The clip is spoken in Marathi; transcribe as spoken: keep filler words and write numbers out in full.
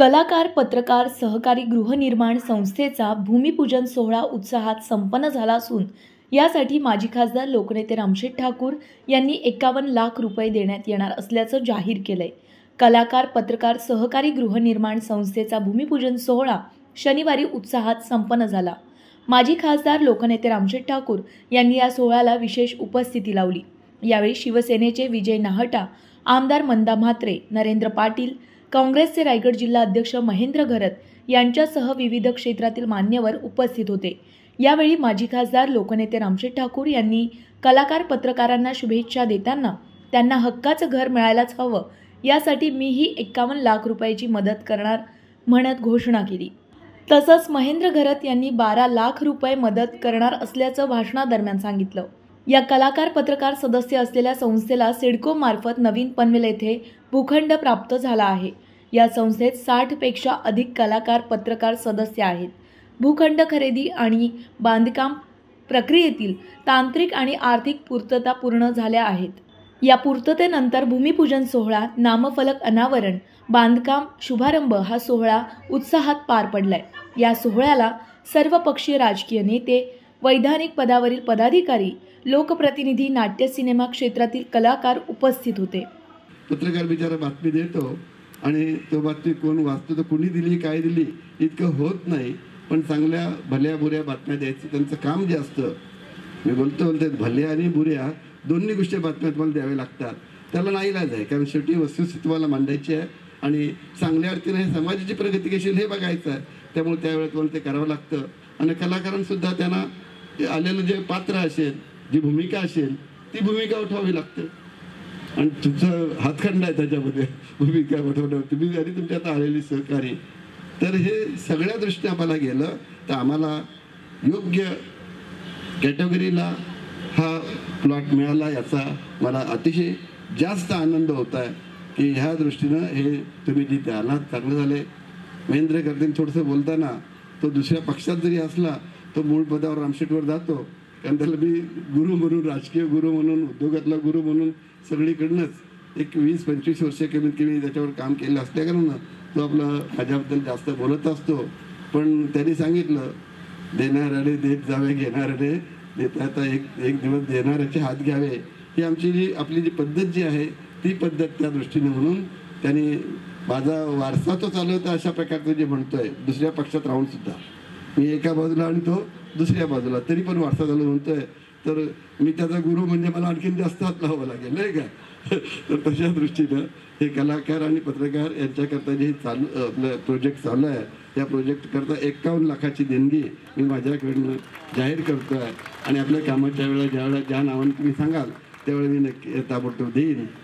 कलाकार, पत्रकार, सहकारी गृहनिर्माण संस्थेचा भूमिपूजन सोहळा उत्साहात संपन्न झाला असून यासाठी माजी खासदार लोकनेते रामशेठ ठाकूर यांनी एकावन्न लाख रुपये देण्यात येणार असल्याचं जाहीर केलंय। कलाकार, पत्रकार, सहकारी गृहनिर्माण संस्थेचा भूमिपूजन सोहळा शनिवारी उत्साहात संपन्न झाला। माजी खासदार लोकनेते रामशेठ ठाकूर यांनी या सोहळ्याला विशेष उपस्थिती लावली। यावेळी शिवसेनेचे विजय नाहटा, आमदार मंदा म्हात्रे, नरेंद्र पाटील, काँग्रेसचे रायगड जिल्हा अध्यक्ष महेंद्र घरत यांच्यासह विविध क्षेत्रातील मान्यवर उपस्थित होते। यावेळी माजी खासदार लोकनेते रामशेठ ठाकूर यांनी कलाकार, पत्रकारांना शुभेच्छा देताना त्यांना हक्काचं घर मिळायलाच हवं यासाठी मीही एकावन्न लाख रुपयाची मदत करणार म्हणत घोषणा केली। तसंच महेंद्र घरत यांनी बारा लाख रुपये मदत करणार असल्याचं भाषणादरम्यान सांगितलं। या कलाकार, पत्रकार सदस्य असलेल्या संस्थेला सिडको मार्फत नवीन पनवेल येथे भूखंड प्राप्त झाला आहे। या संस्थेत साठ पेक्षा अधिक कलाकार, पत्रकार सदस्य आहेत। भूखंड खरेदी आणि बांधकाम प्रक्रियेतील तांत्रिक आणि आर्थिक पूर्तता पूर्ण झाल्या आहेत। या पूर्ततेनंतर भूमिपूजन सोहळा, नामफलक अनावरण, बांधकाम शुभारंभ हा सोहळा उत्साहात पार पडलाय। या सोहळ्याला सर्वपक्षीय राजकीय नेते, वैधानिक पदावरील पदाधिकारी, लोकप्रतिनिधी, नाट्य सिनेमा क्षेत्रातील कलाकार उपस्थित होते। पत्रकार बिचारा बातमी देतो आणि तो बातमी कोण वाचतो, तर कुणी दिली, काय दिली इतकं होत नाही, पण चांगल्या भल्या बुऱ्या बातम्या द्यायचं त्यांचं काम जे असतं, मी बोलतो बोलते भल्या आणि बुऱ्या दोन्ही गोष्टी बातम्या तुम्हाला द्याव्या लागतात। त्याला नाही इलाज आहे, कारण शेवटी वस्तुस्थितीला मांडायची आहे आणि चांगल्या अर्थीने समाजाची प्रगती कशी हे बघायचं आहे। त्यामुळे त्यावेळेस तुम्हाला ते करावं लागतं आणि कलाकारांसुद्धा त्यांना आलेलं जे पात्र असेल, जी भूमिका असेल ती भूमिका उठवावी लागते आणि तुमचं हातखंड आहे त्याच्यामध्ये भूमिका उठवणं, तुम्ही आणि तुमच्या आता आलेली सहकारी। तर हे सगळ्या दृष्टीने आम्हाला गेलं तर आम्हाला योग्य कॅटेगरीला हा प्लॉट मिळाला याचा मला अतिशय जास्त आनंद होत आहे की ह्या दृष्टीनं हे तुम्ही जिथे आलात चांगलं झाले। महेंद्र गर्दीन थोडंसं बोलताना तो दुसऱ्या पक्षात जरी असला तो मूळ पदावर रामशेठवर जातो, कारण त्याला मी गुरु म्हणून, राजकीय गुरु म्हणून, उद्योगातला गुरु म्हणून सगळीकडनंच एक वीस पंचवीस वर्ष कमीत कमी त्याच्यावर काम केलं असल्याकारणानं तो आपला माझ्याबद्दल जास्त बोलत असतो। पण त्यांनी सांगितलं देणाऱ्याने देत जावे, घेणाऱ्याने देता आता एक एक दिवस देणाऱ्याचे हात घ्यावे, ही आमची जी आपली जी पद्धत जी आहे ती पद्धत त्या दृष्टीने म्हणून त्यांनी माझा वारसा तो चालवता अशा प्रकारचं जे म्हणतोय दुसऱ्या पक्षात राहून सुद्धा, मी एका बाजूला आणि तो दुसऱ्या बाजूला, तरी पण वारसा चालू म्हणतोय, तर मी त्याचा गुरु म्हणजे मला आणखीन जास्त हात लावावं लागेल नाही का। तर तशा दृष्टीनं हे कलाकार आणि पत्रकार यांच्याकरता जे चालू आपलं प्रोजेक्ट चालू आहे, या प्रोजेक्टकरता एकावन्न लाखाची देणगी मी माझ्याकडनं जाहीर करतो आहे आणि आपल्या कामाच्या वेळेला ज्यावेळेला ज्या नावाने तुम्ही सांगाल त्यावेळेला मी नक्की ताबडतोब देईन।